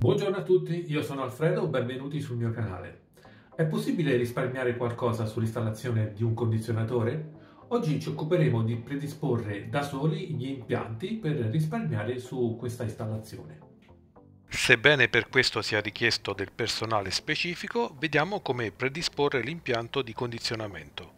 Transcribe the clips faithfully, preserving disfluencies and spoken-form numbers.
Buongiorno a tutti, io sono Alfredo, benvenuti sul mio canale. È possibile risparmiare qualcosa sull'installazione di un condizionatore? Oggi ci occuperemo di predisporre da soli gli impianti per risparmiare su questa installazione. Sebbene per questo sia richiesto del personale specifico, vediamo come predisporre l'impianto di condizionamento.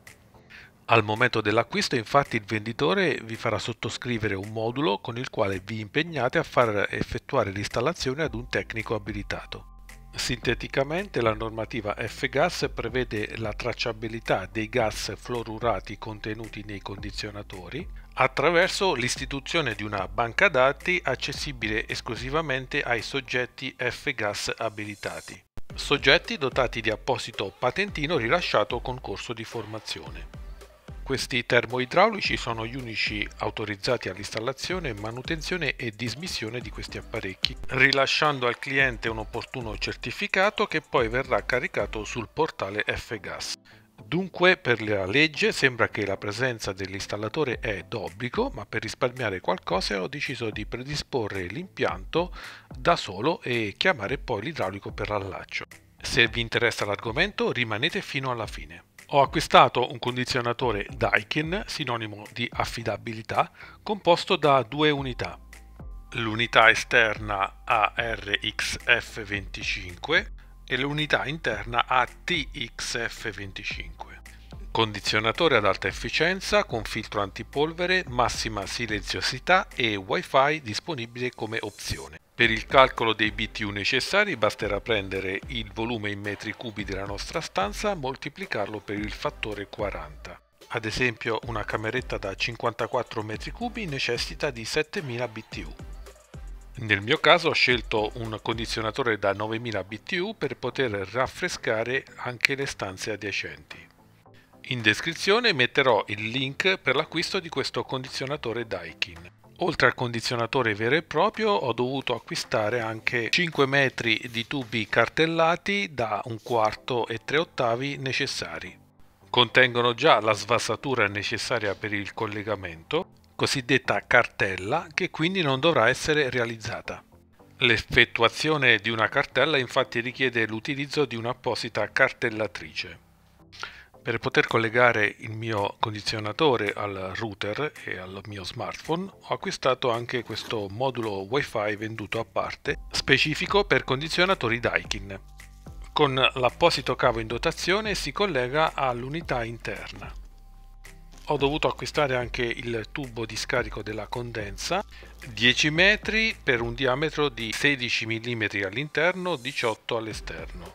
Al momento dell'acquisto, infatti, il venditore vi farà sottoscrivere un modulo con il quale vi impegnate a far effettuare l'installazione ad un tecnico abilitato. Sinteticamente, la normativa F-Gas prevede la tracciabilità dei gas fluorurati contenuti nei condizionatori attraverso l'istituzione di una banca dati accessibile esclusivamente ai soggetti F-Gas abilitati, soggetti dotati di apposito patentino rilasciato con corso di formazione. Questi termoidraulici sono gli unici autorizzati all'installazione, manutenzione e dismissione di questi apparecchi, rilasciando al cliente un opportuno certificato che poi verrà caricato sul portale F-Gas. Dunque, per la legge sembra che la presenza dell'installatore è d'obbligo, ma per risparmiare qualcosa ho deciso di predisporre l'impianto da solo e chiamare poi l'idraulico per l'allaccio. Se vi interessa l'argomento, rimanete fino alla fine. Ho acquistato un condizionatore Daikin, sinonimo di affidabilità, composto da due unità. L'unità esterna A R X F venticinque e l'unità interna A T X F venticinque. Condizionatore ad alta efficienza con filtro antipolvere, massima silenziosità e Wi-Fi disponibile come opzione. Per il calcolo dei B T U necessari basterà prendere il volume in metri cubi della nostra stanza e moltiplicarlo per il fattore quaranta. Ad esempio, una cameretta da cinquantaquattro metri cubi necessita di settemila B T U. Nel mio caso ho scelto un condizionatore da novemila B T U per poter raffrescare anche le stanze adiacenti. In descrizione metterò il link per l'acquisto di questo condizionatore Daikin. Oltre al condizionatore vero e proprio ho dovuto acquistare anche cinque metri di tubi cartellati da un quarto e tre ottavi necessari. Contengono già la svasatura necessaria per il collegamento, cosiddetta cartella, che quindi non dovrà essere realizzata. L'effettuazione di una cartella infatti richiede l'utilizzo di un'apposita cartellatrice. Per poter collegare il mio condizionatore al router e al mio smartphone ho acquistato anche questo modulo Wi-Fi venduto a parte, specifico per condizionatori Daikin. Con l'apposito cavo in dotazione si collega all'unità interna. Ho dovuto acquistare anche il tubo di scarico della condensa, dieci metri per un diametro di sedici millimetri all'interno, diciotto all'esterno.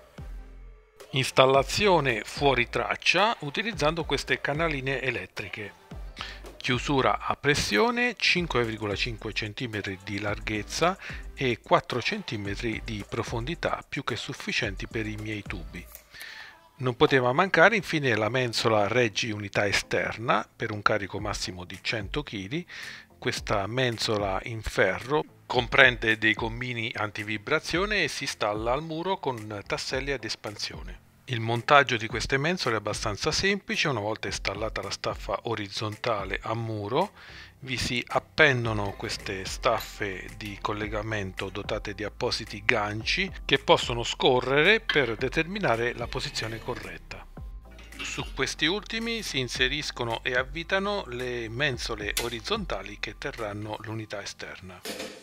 Installazione fuori traccia utilizzando queste canaline elettriche. Chiusura a pressione, cinque virgola cinque centimetri di larghezza e quattro centimetri di profondità, più che sufficienti per i miei tubi. Non poteva mancare infine la mensola reggi unità esterna per un carico massimo di cento chili. Questa mensola in ferro comprende dei gommini antivibrazione e si installa al muro con tasselli ad espansione. Il montaggio di queste mensole è abbastanza semplice. Una volta installata la staffa orizzontale a muro, vi si appendono queste staffe di collegamento dotate di appositi ganci che possono scorrere per determinare la posizione corretta. Su questi ultimi si inseriscono e avvitano le mensole orizzontali che terranno l'unità esterna.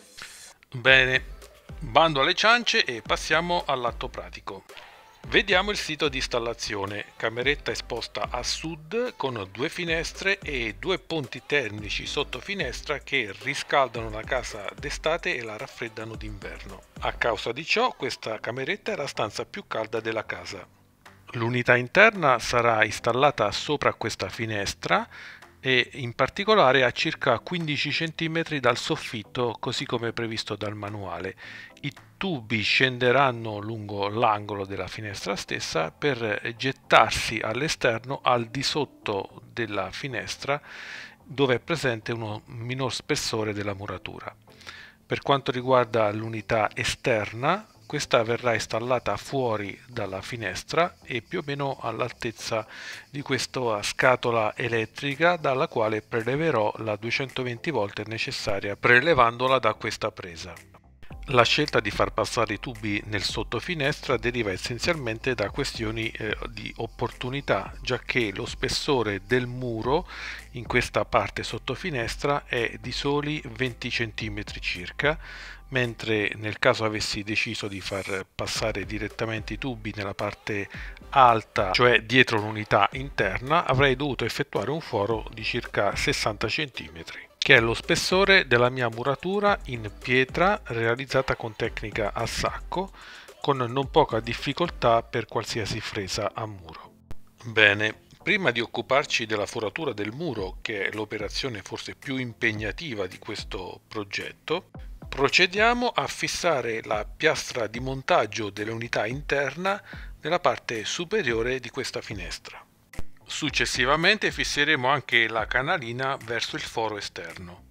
Bene, bando alle ciance e passiamo all'atto pratico. Vediamo il sito di installazione. Cameretta esposta a sud con due finestre e due ponti termici sotto finestra che riscaldano la casa d'estate e la raffreddano d'inverno. A causa di ciò, questa cameretta è la stanza più calda della casa. L'unità interna sarà installata sopra questa finestra e in particolare a circa quindici centimetri dal soffitto, così come previsto dal manuale. I tubi scenderanno lungo l'angolo della finestra stessa per gettarsi all'esterno al di sotto della finestra, dove è presente uno minor spessore della muratura. Per quanto riguarda l'unità esterna, questa verrà installata fuori dalla finestra e più o meno all'altezza di questa scatola elettrica dalla quale preleverò la duecentoventi volt necessaria prelevandola da questa presa. La scelta di far passare i tubi nel sottofinestra deriva essenzialmente da questioni eh, di opportunità, giacché lo spessore del muro in questa parte sottofinestra è di soli venti centimetri circa, mentre nel caso avessi deciso di far passare direttamente i tubi nella parte alta, cioè dietro l'unità interna, avrei dovuto effettuare un foro di circa sessanta centimetri. Che è lo spessore della mia muratura in pietra realizzata con tecnica a sacco, con non poca difficoltà per qualsiasi fresa a muro. Bene, prima di occuparci della foratura del muro, che è l'operazione forse più impegnativa di questo progetto, procediamo a fissare la piastra di montaggio dell'unità interna nella parte superiore di questa finestra. Successivamente fisseremo anche la canalina verso il foro esterno.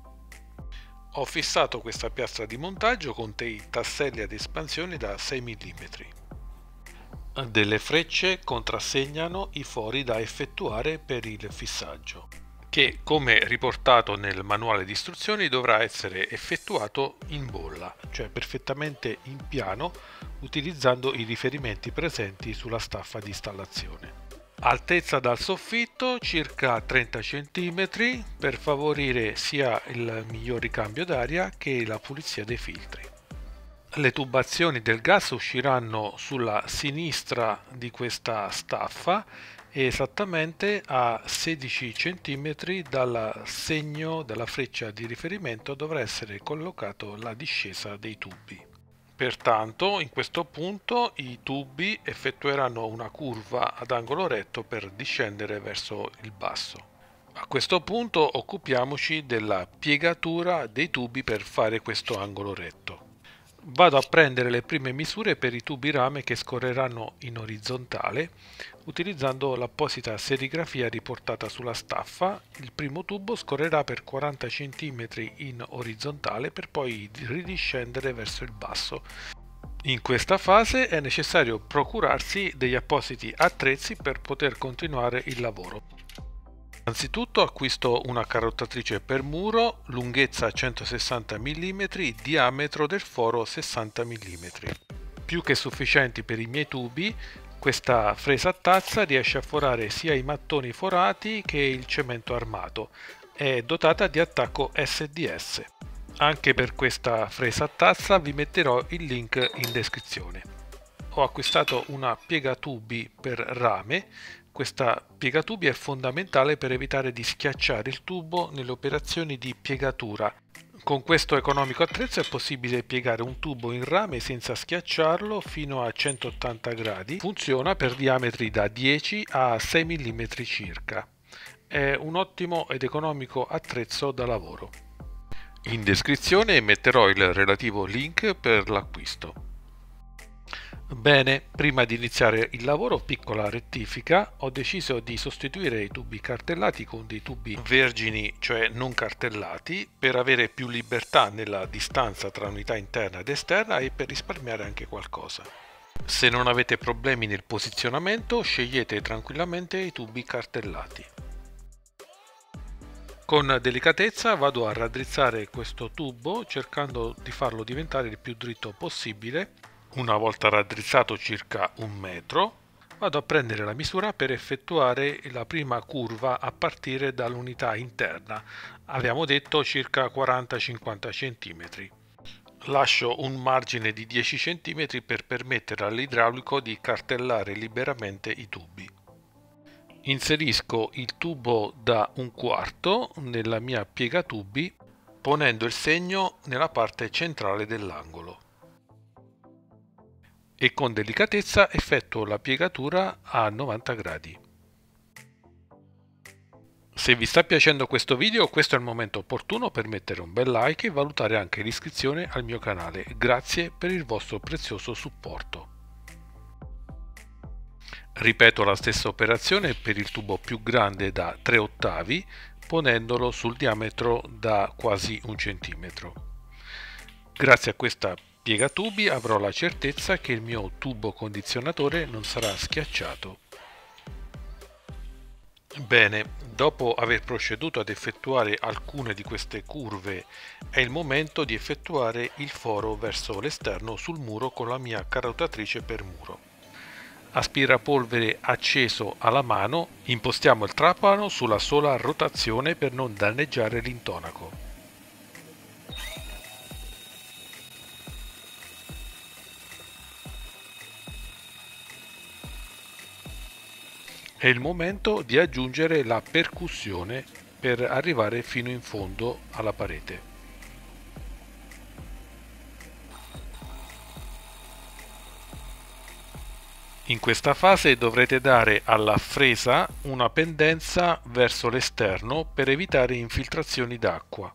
Ho fissato questa piastra di montaggio con dei tasselli ad espansione da sei millimetri. Delle frecce contrassegnano i fori da effettuare per il fissaggio, che, come riportato nel manuale di istruzioni, dovrà essere effettuato in bolla, cioè perfettamente in piano, utilizzando i riferimenti presenti sulla staffa di installazione. Altezza dal soffitto circa trenta centimetri per favorire sia il miglior ricambio d'aria che la pulizia dei filtri. Le tubazioni del gas usciranno sulla sinistra di questa staffa, esattamente a sedici centimetri dal segno della freccia di riferimento dovrà essere collocato la discesa dei tubi. Pertanto, in questo punto i tubi effettueranno una curva ad angolo retto per discendere verso il basso. A questo punto occupiamoci della piegatura dei tubi per fare questo angolo retto. Vado a prendere le prime misure per i tubi rame che scorreranno in orizzontale utilizzando l'apposita serigrafia riportata sulla staffa. Il primo tubo scorrerà per quaranta centimetri in orizzontale per poi ridiscendere verso il basso. In questa fase è necessario procurarsi degli appositi attrezzi per poter continuare il lavoro. Anzitutto acquisto una carottatrice per muro, lunghezza centosessanta millimetri, diametro del foro sessanta millimetri. Più che sufficienti per i miei tubi, questa fresa a tazza riesce a forare sia i mattoni forati che il cemento armato. È dotata di attacco S D S. Anche per questa fresa a tazza vi metterò il link in descrizione. Ho acquistato una piegatubi per rame. Questa piegatubi è fondamentale per evitare di schiacciare il tubo nelle operazioni di piegatura. Con questo economico attrezzo è possibile piegare un tubo in rame senza schiacciarlo fino a centottanta gradi. Funziona per diametri da dieci a sei millimetri circa. È un ottimo ed economico attrezzo da lavoro. In descrizione metterò il relativo link per l'acquisto. Bene, prima di iniziare il lavoro, piccola rettifica, ho deciso di sostituire i tubi cartellati con dei tubi vergini, cioè non cartellati, per avere più libertà nella distanza tra unità interna ed esterna e per risparmiare anche qualcosa. Se non avete problemi nel posizionamento, scegliete tranquillamente i tubi cartellati. Con delicatezza vado a raddrizzare questo tubo cercando di farlo diventare il più dritto possibile. Una volta raddrizzato circa un metro, vado a prendere la misura per effettuare la prima curva a partire dall'unità interna. Abbiamo detto circa quaranta cinquanta centimetri. Lascio un margine di dieci centimetri per permettere all'idraulico di cartellare liberamente i tubi. Inserisco il tubo da un quarto nella mia piegatubi, ponendo il segno nella parte centrale dell'angolo. E con delicatezza effettuo la piegatura a novanta gradi. Se vi sta piacendo questo video, questo è il momento opportuno per mettere un bel like e valutare anche l'iscrizione al mio canale. Grazie per il vostro prezioso supporto. Ripeto la stessa operazione per il tubo più grande da tre ottavi, ponendolo sul diametro da quasi un centimetro. Grazie a questa piegatubi avrò la certezza che il mio tubo condizionatore non sarà schiacciato. Bene, dopo aver proceduto ad effettuare alcune di queste curve, è il momento di effettuare il foro verso l'esterno sul muro con la mia carotatrice per muro. Aspirapolvere acceso alla mano, impostiamo il trapano sulla sola rotazione per non danneggiare l'intonaco. È il momento di aggiungere la percussione per arrivare fino in fondo alla parete. In questa fase dovrete dare alla fresa una pendenza verso l'esterno per evitare infiltrazioni d'acqua.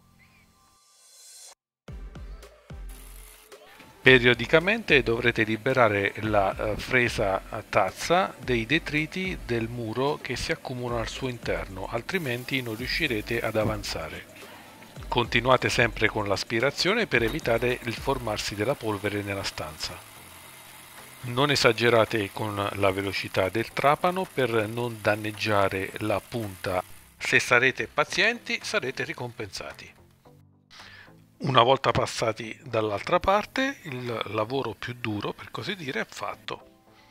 Periodicamente dovrete liberare la fresa a tazza dei detriti del muro che si accumulano al suo interno, altrimenti non riuscirete ad avanzare. Continuate sempre con l'aspirazione per evitare il formarsi della polvere nella stanza. Non esagerate con la velocità del trapano per non danneggiare la punta. Se sarete pazienti sarete ricompensati. Una volta passati dall'altra parte, il lavoro più duro, per così dire, è fatto.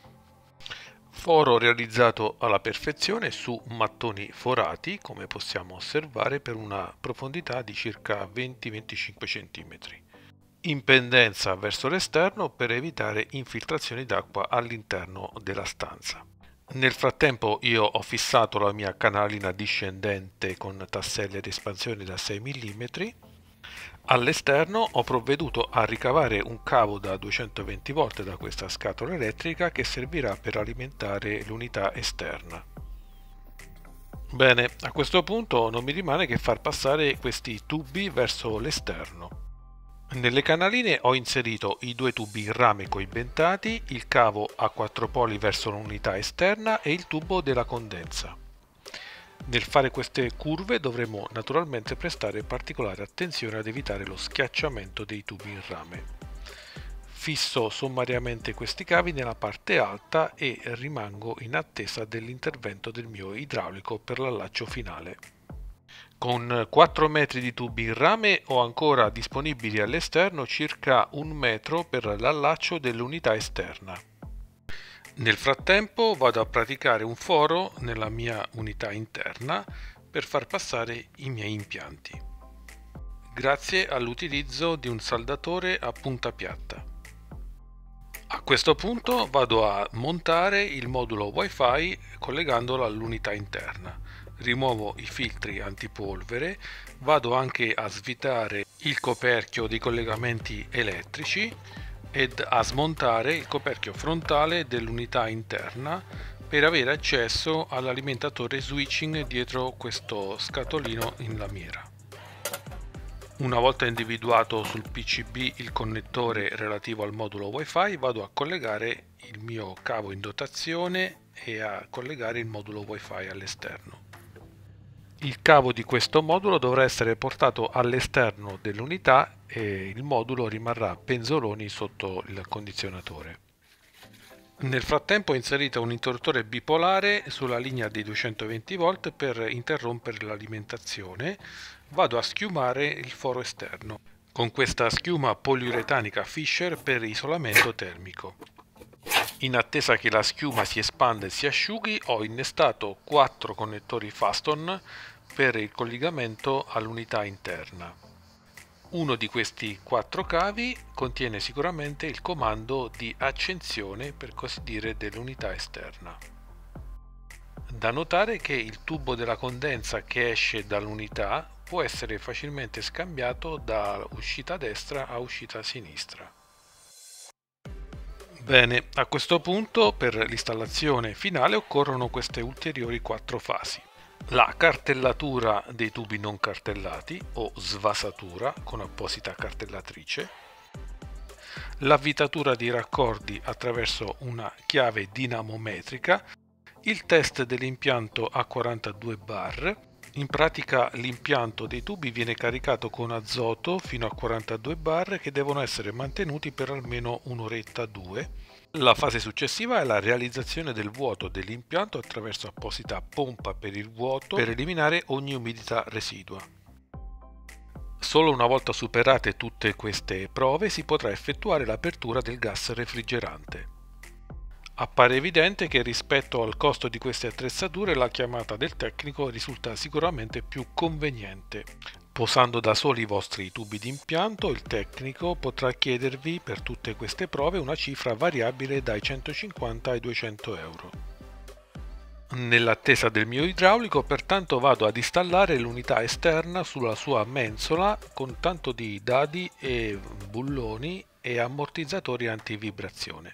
Foro realizzato alla perfezione su mattoni forati, come possiamo osservare, per una profondità di circa venti venticinque centimetri. In pendenza verso l'esterno per evitare infiltrazioni d'acqua all'interno della stanza. Nel frattempo io ho fissato la mia canalina discendente con tasselli ad espansione da sei millimetri. All'esterno ho provveduto a ricavare un cavo da duecentoventi volt da questa scatola elettrica che servirà per alimentare l'unità esterna. Bene, a questo punto non mi rimane che far passare questi tubi verso l'esterno. Nelle canaline ho inserito i due tubi in rame coibentati, il cavo a quattro poli verso l'unità esterna e il tubo della condensa. Nel fare queste curve dovremo naturalmente prestare particolare attenzione ad evitare lo schiacciamento dei tubi in rame. Fisso sommariamente questi cavi nella parte alta e rimango in attesa dell'intervento del mio idraulico per l'allaccio finale. Con quattro metri di tubi in rame ho ancora disponibili all'esterno circa un metro per l'allaccio dell'unità esterna. Nel frattempo vado a praticare un foro nella mia unità interna per far passare i miei impianti, grazie all'utilizzo di un saldatore a punta piatta. A questo punto vado a montare il modulo Wi-Fi collegandolo all'unità interna. Rimuovo i filtri antipolvere, vado anche a svitare il coperchio dei collegamenti elettrici ed a smontare il coperchio frontale dell'unità interna per avere accesso all'alimentatore switching dietro questo scatolino in lamiera. Una volta individuato sul P C B il connettore relativo al modulo Wi-Fi, vado a collegare il mio cavo in dotazione e a collegare il modulo Wi-Fi all'esterno. Il cavo di questo modulo dovrà essere portato all'esterno dell'unità e il modulo rimarrà penzoloni sotto il condizionatore. Nel frattempo ho inserito un interruttore bipolare sulla linea dei duecentoventi volt per interrompere l'alimentazione. Vado a schiumare il foro esterno con questa schiuma poliuretanica Fisher per isolamento termico. In attesa che la schiuma si espanda e si asciughi, ho innestato quattro connettori Faston per il collegamento all'unità interna. Uno di questi quattro cavi contiene sicuramente il comando di accensione, per così dire, dell'unità esterna. Da notare che il tubo della condensa che esce dall'unità può essere facilmente scambiato da uscita destra a uscita sinistra. Bene, a questo punto per l'installazione finale occorrono queste ulteriori quattro fasi. La cartellatura dei tubi non cartellati o svasatura con apposita cartellatrice, l'avvitatura di raccordi attraverso una chiave dinamometrica, il test dell'impianto a quarantadue bar. In pratica l'impianto dei tubi viene caricato con azoto fino a quarantadue bar che devono essere mantenuti per almeno un'oretta due La fase successiva è la realizzazione del vuoto dell'impianto attraverso apposita pompa per il vuoto per eliminare ogni umidità residua. Solo una volta superate tutte queste prove si potrà effettuare l'apertura del gas refrigerante. Appare evidente che rispetto al costo di queste attrezzature la chiamata del tecnico risulta sicuramente più conveniente. Posando da soli i vostri tubi di impianto, il tecnico potrà chiedervi per tutte queste prove una cifra variabile dai centocinquanta ai duecento euro. Nell'attesa del mio idraulico, pertanto vado ad installare l'unità esterna sulla sua mensola con tanto di dadi e bulloni e ammortizzatori antivibrazione.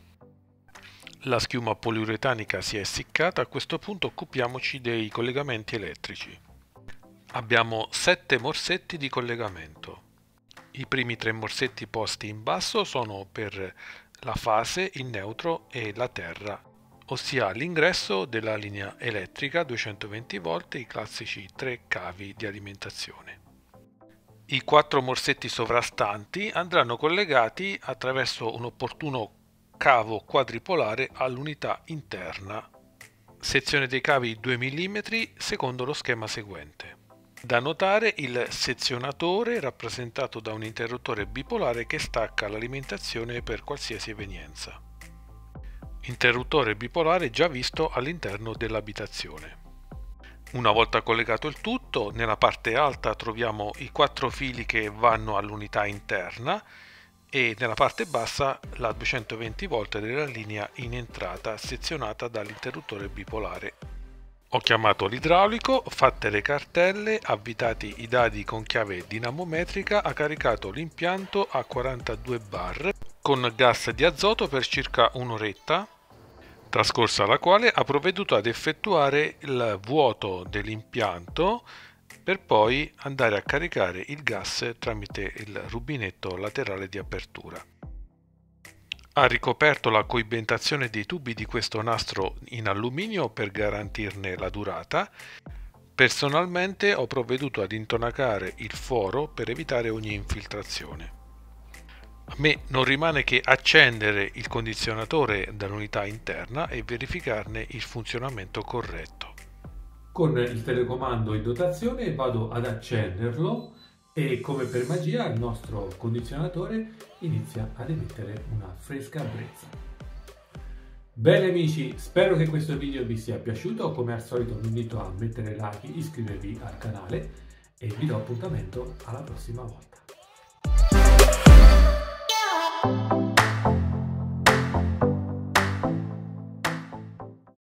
La schiuma poliuretanica si è essiccata, a questo punto occupiamoci dei collegamenti elettrici. Abbiamo sette morsetti di collegamento. I primi tre morsetti posti in basso sono per la fase, il neutro e la terra, ossia l'ingresso della linea elettrica duecentoventi volt e i classici tre cavi di alimentazione. I quattro morsetti sovrastanti andranno collegati attraverso un opportuno cavo quadripolare all'unità interna. Sezione dei cavi due millimetri secondo lo schema seguente. Da notare il sezionatore rappresentato da un interruttore bipolare che stacca l'alimentazione per qualsiasi evenienza. Interruttore bipolare già visto all'interno dell'abitazione. Una volta collegato il tutto, nella parte alta troviamo i quattro fili che vanno all'unità interna e nella parte bassa la duecentoventi volt della linea in entrata sezionata dall'interruttore bipolare. Ho chiamato l'idraulico, fatte le cartelle, avvitati i dadi con chiave dinamometrica, ha caricato l'impianto a quarantadue bar con gas di azoto per circa un'oretta, trascorsa la quale ha provveduto ad effettuare il vuoto dell'impianto per poi andare a caricare il gas tramite il rubinetto laterale di apertura. Ha ricoperto la coibentazione dei tubi di questo nastro in alluminio per garantirne la durata. Personalmente ho provveduto ad intonacare il foro per evitare ogni infiltrazione. A me non rimane che accendere il condizionatore dall'unità interna e verificarne il funzionamento corretto. Con il telecomando in dotazione vado ad accenderlo e come per magia il nostro condizionatore inizia ad emettere una fresca brezza. Bene amici, spero che questo video vi sia piaciuto. Come al solito vi invito a mettere like, iscrivervi al canale e vi do appuntamento alla prossima volta.